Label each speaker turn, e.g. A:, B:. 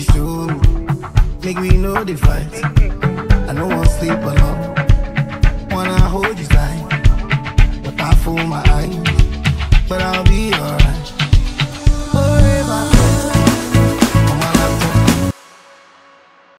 A: show me. Make me know the fight. I don't want sleep alone. Wanna hold you tight, but I fool my eyes.